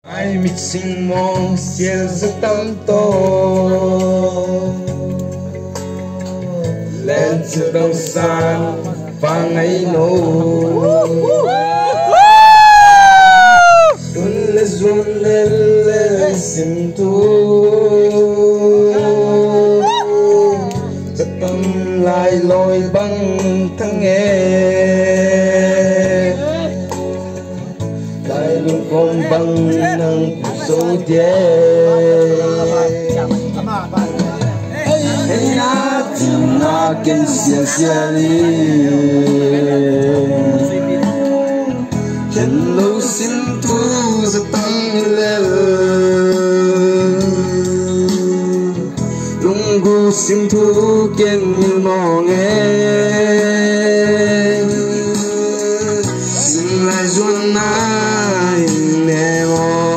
ai mít sinh mong xiên rất tâm tô lên từ đông san và ngày nô đun lên run lên lên xin tu rất tâm lại lôi băng thăng nghe lại luôn con băng nâng số đế hey na tim na ken sia sia li ken lo xin tu za tang le lung gu xin tu ken mong xin lại ruộng nai nè mò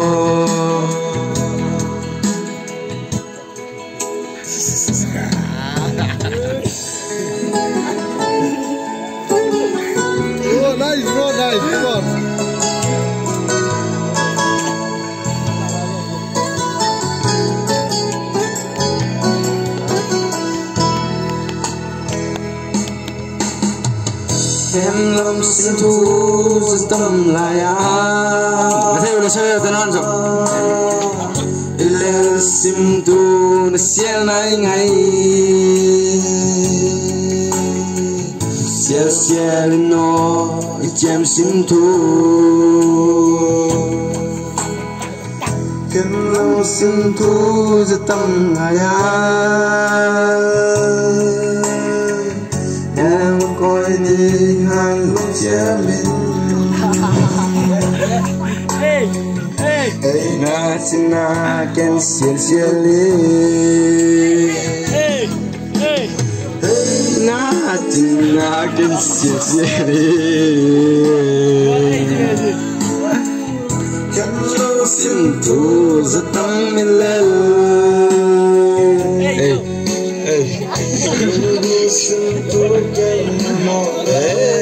Oh, nice, bro, nice, come on. em lâm xin thu rất tâm lại theo là chơi tên ăn rồi lên xin tu nó sẽ này ngày sẽ lên nó chém xin thu em lâm xin thu rất tâm lại em coi đi hai lúc che mình hey na tin na ken xiên xiên li hey na tin na ken xiên xiên li ken lo xin tu rất tâm mình lên hey xin tu ken mong